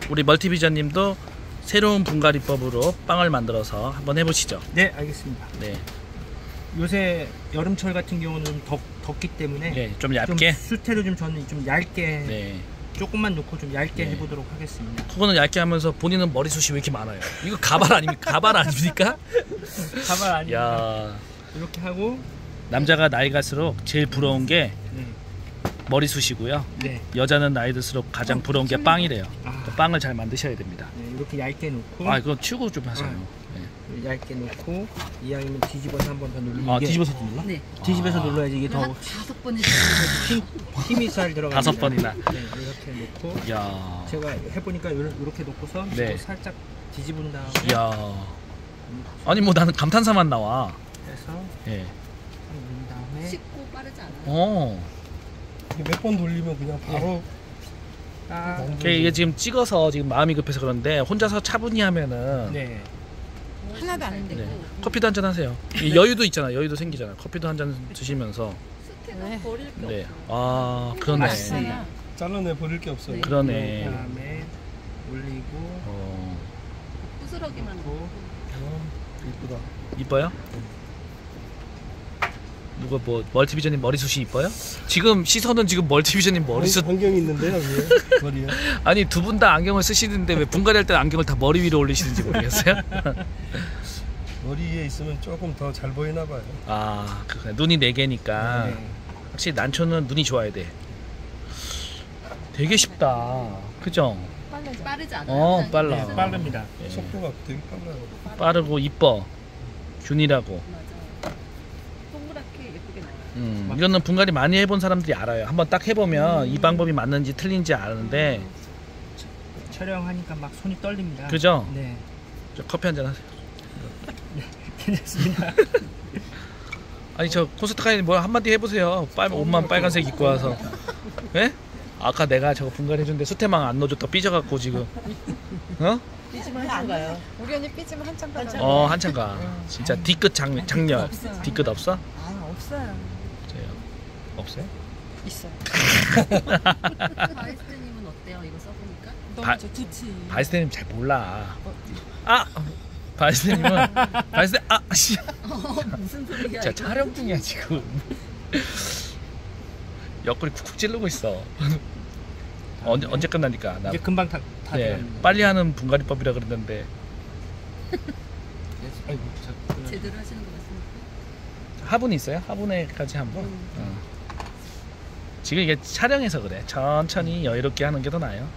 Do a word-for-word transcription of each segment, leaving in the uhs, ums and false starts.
우리 멀티비전님도 새로운 분갈이법으로 빵을 만들어서 한번 해보시죠. 네, 알겠습니다. 네. 요새 여름철 같은 경우는 좀 덥, 덥기 때문에 네, 좀 얇게. 좀 수태로 좀 저는 좀 얇게 네. 조금만 넣고 좀 얇게 네. 해보도록 하겠습니다. 그거는 얇게 하면서 본인은 머리숱이 왜 이렇게 많아요? 이거 가발 아닙니까? 가발 아닙니까? 가발 아니야. 야, 이렇게 하고 남자가 나이 갈수록 제일 부러운 게 네. 머리숱이고요. 네. 여자는 나이 들수록 가장 부러운 게 빵이래요. 아. 빵을 잘 만드셔야 됩니다. 네, 이렇게 얇게 놓고 아, 그거 치우고 좀 하세요. 네. 얇게 놓고 이왕이면 뒤집어서 한번 더 누르면 아, 이게 뒤집어서 눌러? 네. 뒤집어서 아. 눌러야지 이게 더 한 다섯 번이 힘, 힘이 잘 들어갑니다. 다섯 번이나. 네, 이렇게 놓고 야, 제가 해보니까 이렇게 놓고서 네. 또 살짝 뒤집은 다음에 야. 아니 뭐 나는 감탄사만 나와. 해서 예. 누른 다음에 쉽고 빠르지 않아요. 어. 몇 번 돌리면 그냥 바로 딱 이게 지금 찍어서 지금 마음이 급해서 그런데 혼자서 차분히 하면은 네. 하나도 안 되고. 네. 커피도 한잔 하세요. 이 여유도 있잖아. 여유도 생기잖아. 커피도 한 잔 드시면서. 수태가 버릴 게 네. 없어. 아, 그러네. 맞습니다. 잘라내 버릴 게 없어요. 네. 그러네. 그다음에 올리고 어. 부스러기만 놓고. 놓고. 어, 이쁘다. 이뻐요? 누가 뭐 멀티비전님 머리숱이 이뻐요? 지금 시선은 지금 멀티비전님 머리숱. 안경이 있는데요, 위에 머리에. 아니 두 분 다 안경을 쓰시는데 왜 분갈이 할 때 안경을 다 머리 위로 올리시는지 모르겠어요? 머리 위에 있으면 조금 더 잘 보이나 봐요. 아, 그래. 눈이 네 개니까 네. 확실히 난초는 눈이 좋아야 돼. 되게 쉽다. 그죠? 빠르지, 빠르지 않아요. 어, 그냥 빨라. 네, 쓰는 빠릅니다. 예. 속도가 되게 빨라요. 빠르고 이뻐. 균일하고. 맞아. 동그랗게 예쁘게 나요. 음, 이거는 분갈이 많이 해본 사람들이 알아요. 한번 딱 해보면 음. 이 방법이 맞는지 틀린지 아는데. 촬영하니까 막 손이 떨립니다. 그죠? 네. 저 커피 한잔 하세요. 괜찮습니다. 아니 저 콘서트 가니 뭐 한마디 해보세요. 빨 옷만 빨간색 입고 와서. 예? 아까 내가 저거 분갈이 해준데 수태망 안 넣어줬다 삐져갖고 지금. 어? 삐지면 한참 가요. 우리 언니 삐지면 한참 가잖아. 어 한참 가. 진짜 뒤끝 장, 장렬. 없어요. 뒤끝 없어? 아, 없어요. 저요. 없어요? 있어요. 바이스트님은 어때요? 이거 써보니까? 너무 바- 좋- 좋지. 바이스테님 잘 몰라. 아! 바이스테님은 바이스테 아! 씨. 무슨 소리야? 자 이거? 촬영 중이야 지금. 옆구리 쿡쿡 찌르고 있어. 언제 언제 끝나니까 나. 이제 금방 다, 다 네, 들어갑니다. 빨리 하는 분갈이법이라 그러던데. 아이고, 저, 그, 제대로 하시는 것 같습니다. 화분이 있어요? 화분에까지 한번. 음. 어. 지금 이게 촬영해서 그래. 천천히 여유롭게 하는 게 더 나아요.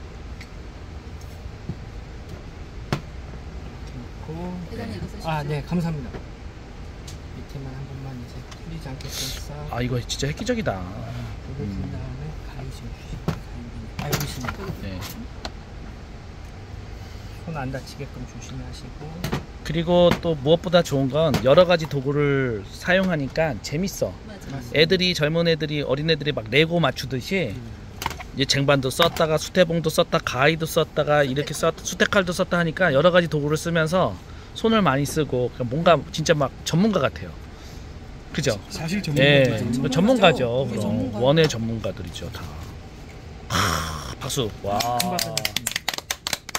놓고. 회장님 이거 쓰시죠. 아, 네, 감사합니다. 밑에만 한 번만 이제 풀리지 않게 좀 싹. 아 이거 진짜 획기적이다. 이렇게 한 음. 다음에 가위 좀 주시고 알고 있습니다. 네. 손 안 다치게끔 조심하시고. 그리고 또 무엇보다 좋은 건 여러 가지 도구를 사용하니까 재밌어. 맞아. 애들이 젊은 애들이 어린 애들이 막 레고 맞추듯이 이제 쟁반도 썼다가 수태봉도 썼다 가위도 썼다가 이렇게 썼 수태칼도 썼다 하니까 여러 가지 도구를 쓰면서 손을 많이 쓰고 그러니까 뭔가 진짜 막 전문가 같아요. 그죠? 사실 예, 전문가죠. 뭐 전문가죠. 우리 그럼 전문가. 원의 전문가들이죠 다. 하, 박수. 와.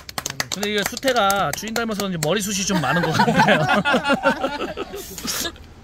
근데 이게 수태가 주인 닮아서 그런지 머리숱이 좀 많은 것 같아요.